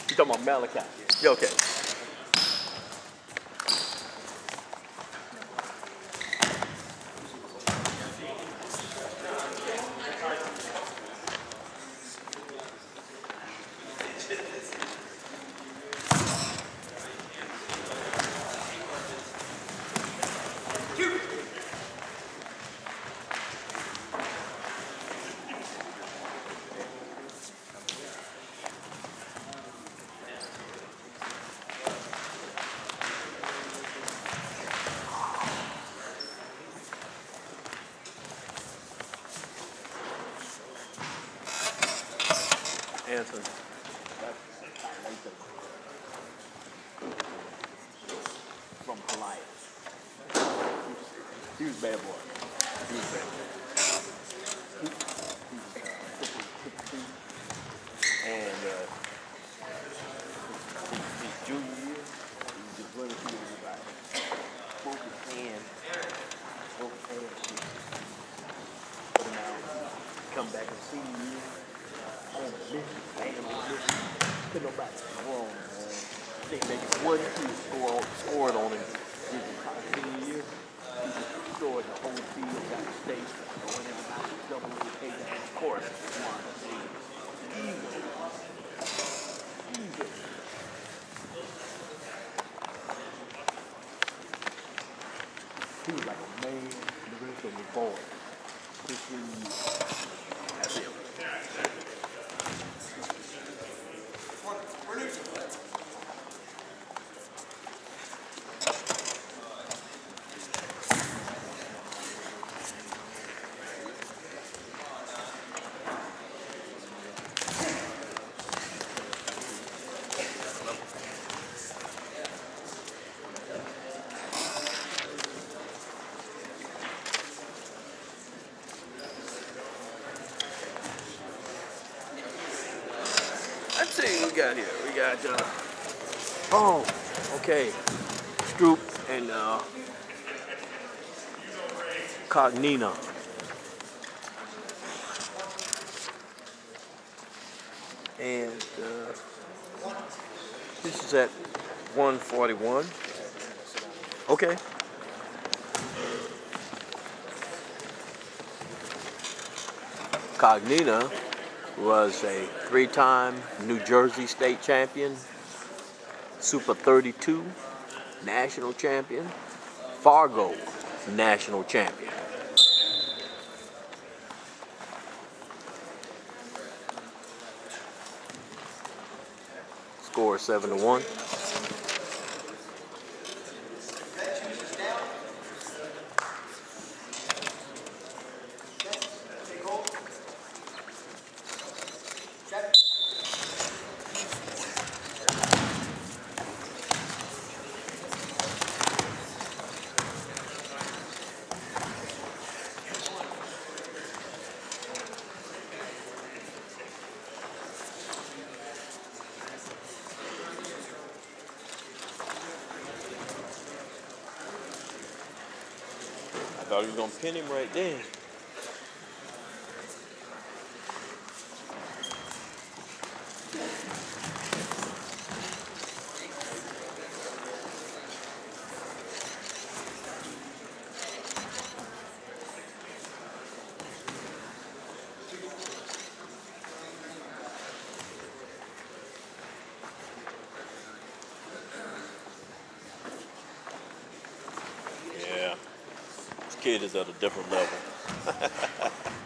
You talking about Malachi? Yeah, okay. Anson. From Hawaii. He was a bad boy. He was bad. And his junior year, he was just running through everybody. Both his hands, put him out. Come back and senior year. On a mission, staying on a mission. Put nobody wrong, man. They making 1-2 scoring on him. His senior year, he just destroyed the whole field, got the state, going everybody double the case. Of course, one. Easy. He was like a man in the rest of his boy. That's it. Let's see what we got here. We got, oh, okay. Stroop and Cognina. And this is at 141. Okay. Cognina was a 3-time New Jersey state champion, Super 32 national champion, Fargo national champion. Score 7-1. I thought he was going to pin him right there. Yeah, this kid is at a different level.